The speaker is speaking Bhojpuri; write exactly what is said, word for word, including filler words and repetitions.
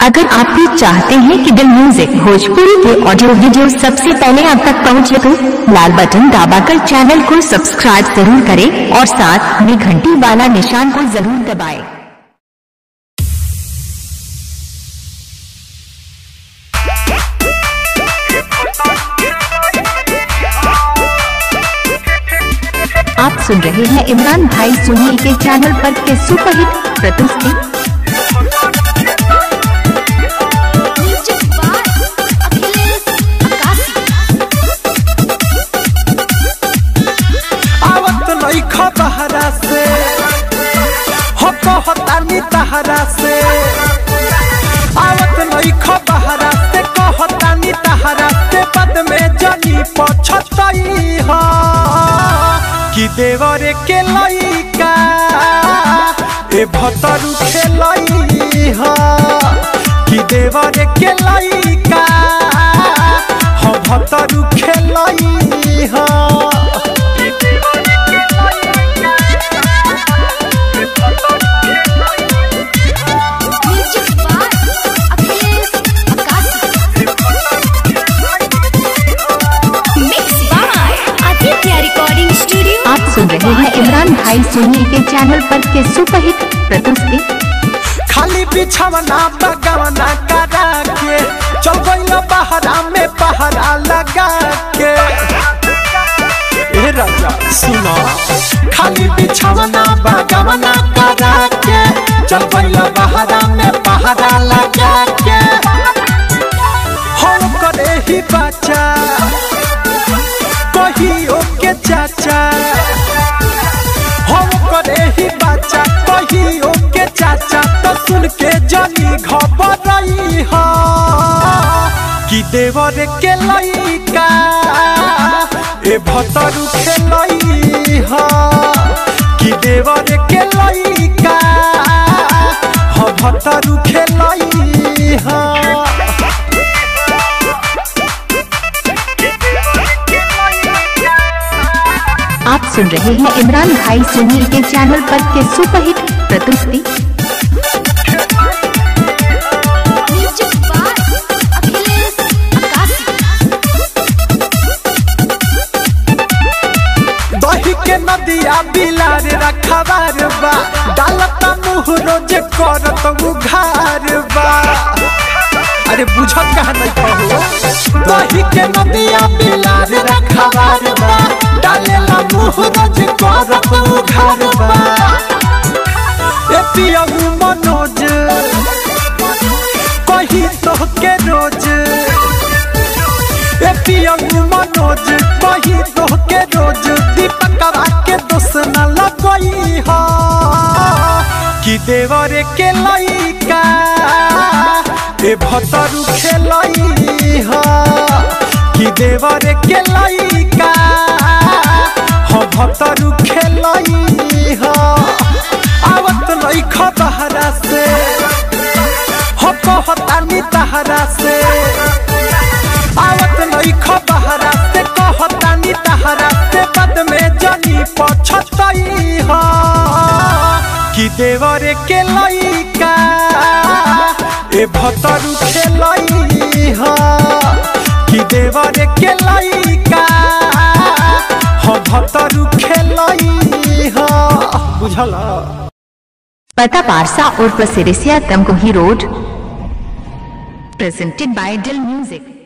अगर आप भी चाहते हैं कि दिल म्यूजिक भोजपुरी के ऑडियो वीडियो सबसे पहले आप तक पहुंचे तो लाल बटन दबाकर चैनल को सब्सक्राइब जरूर करें और साथ में घंटी वाला निशान को जरूर दबाएं। आप सुन रहे हैं इमरान भाई सोनी के चैनल पर के सुपरहिट प्रस्तुति। बहरा से हो कहतानी तहरा से आवत नहीं खो बहरा से कहतानी तहरा से पद में जनी पछतई हो कि देवरे के लइका ए भतरू खेलई हो कि देवरे के लइका हो भतरू खेलई हो। आप सुन रहे हैं इमरान भाई सोनी के चैनल पर के सुपरहिट प्रस्तुति। खाली बिछावना बगवना करा के चल गइल बहरा में पहरा लगा के। ए राजा सुनो खाली बिछावना बगवना करा के चल गइल बहरा में पहरा लगा के। हो करे ही बच्चा कही ओके चाचा हम करे ही बच्चा कही ओके चाचा तो सुन के जनी घबराई हो कि देवर के लइका ए भतरू खेलई हो कि देवर के लइका हो भतरू खेलई हो। आप सुन रहे हैं इमरान भाई सोनी के चैनल पर के सुपरहिट प्रस्तुति। दही के नदिया बिलार रखवार बा डालता मुँह रोज करत उघार बा। अरे बुझत कहा नहीं कहो दही के नदिया बिलार रखवार बा डालेला मुँह रोज करत उघार बा। ए पियहू मनोज कही तो के रोज ए पियहू मनोज कही तो के रोज दीपकवा के दोष न लगई हो कि देवरे के लइका ए भतरू खेलई हो कि देवरे के लइका हो भतरू खेलई हो। आवत नहीं खो बहरा से हो कहतानी तहरा से आवत नहीं खो बहरा से कहतानी तहरा से पद में जनी पछतई हो कि देवरे के लइका ए भतरू खेलई हो कि देवरे के लइका हो भतरू खेलई हो। बुझल पता पारसा और प्रसिरिसिया Tamkuhi road presented by Dil music.